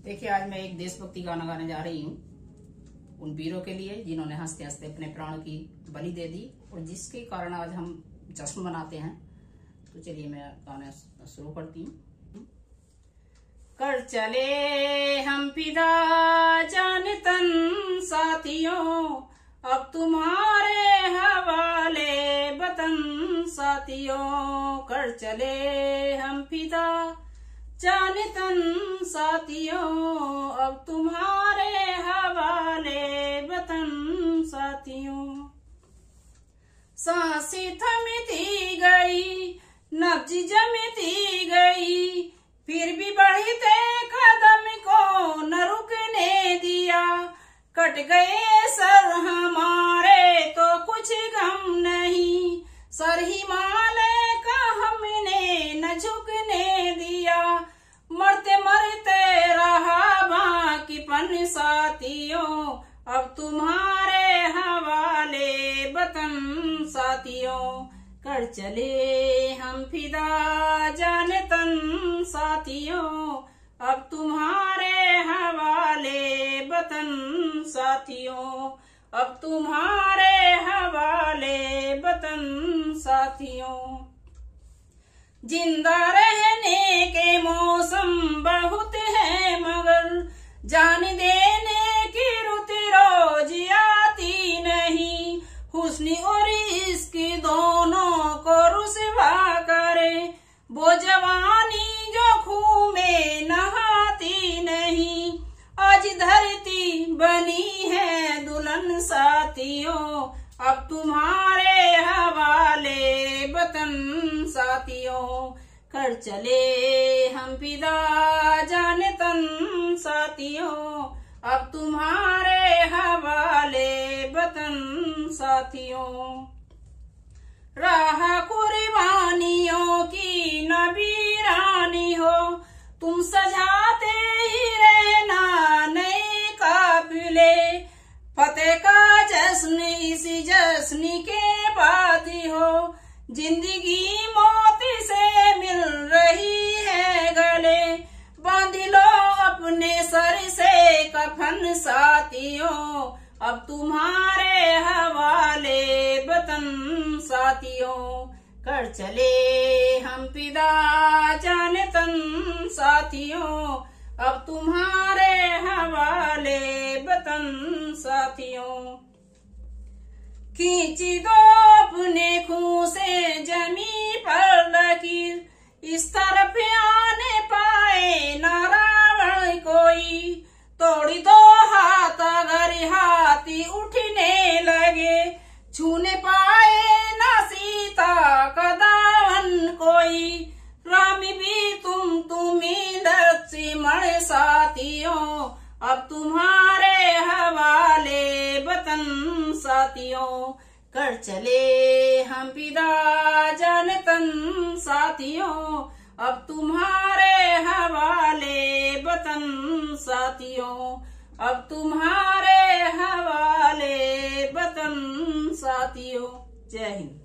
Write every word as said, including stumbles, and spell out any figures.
देखिए, आज मैं एक देशभक्ति गाना गाने जा रही हूँ उन वीरों के लिए जिन्होंने हंसते हंसते अपने प्राण की बलि दे दी और जिसके कारण आज हम जश्न मनाते हैं। तो चलिए मैं गाना शुरू करती हूँ। कर चले हम फिदा जान तन साथियों, अब तुम्हारे हवाले वतन साथियों। कर चले हम फिदा जान तन साथियों, अब तुम्हारे हवाले वतन साथियों। सांसें थमती गई, नब्ज जमती गई, फिर भी बढ़ते कदम को न रुकने दिया। कट गए सर हमारे तो कुछ गम नहीं, सर हिमालय का हमने न झुकने दिया। मरते मरते रहा बाकीपन साथियों, अब तुम्हारे हवाले वतन साथियों। कर चले हम फिदा जान तन साथियों, अब तुम्हारे हवाले वतन साथियों। अब तुम्हारे हवाले वतन साथियों। जिंदा रहने के मौसम बहुत है मगर जान देने की रुत रोज आती नहीं। हुस्न और इश्क दोनों को रुसवा करे, वो जवानी जो खून में नहाती नहीं। आज धरती बनी है दुल्हन साथियों, अब तुम्हारे हवाले वतन साथियों। कर चले हम फिदा जान तन साथियों, अब तुम्हारे हवाले वतन साथियों। राह कुर्बानियों की न वीरानी हो, तुम सजाते ही रहना नए काफिले। फतेह का जश्न इसी जश्न के बाद ही हो, जिंदगी मौत से मिल रही है गले। बांध लो अपने सर से कफन साथियों, अब तुम्हारे हवाले वतन साथियों। कर चले हम फिदा जान तन साथियों, अब तुम्हारे हवाले वतन साथियों। खींच दो अपने खून से जमी पर लकीर, इस तरफ आने पाए न रावण कोई। तोड़ी दो हाथ अगर हाथी उठने लगे, छूने पाए न सीता का दामन कोई। राम भी तुम तुम्ही लक्ष्मण साथियों, अब तुम्हारे हवाले वतन साथियों। कर चले हम फिदा जान तन साथियों, अब तुम्हारे हवाले वतन साथियों। अब तुम्हारे हवाले वतन साथियों। जय हिंद।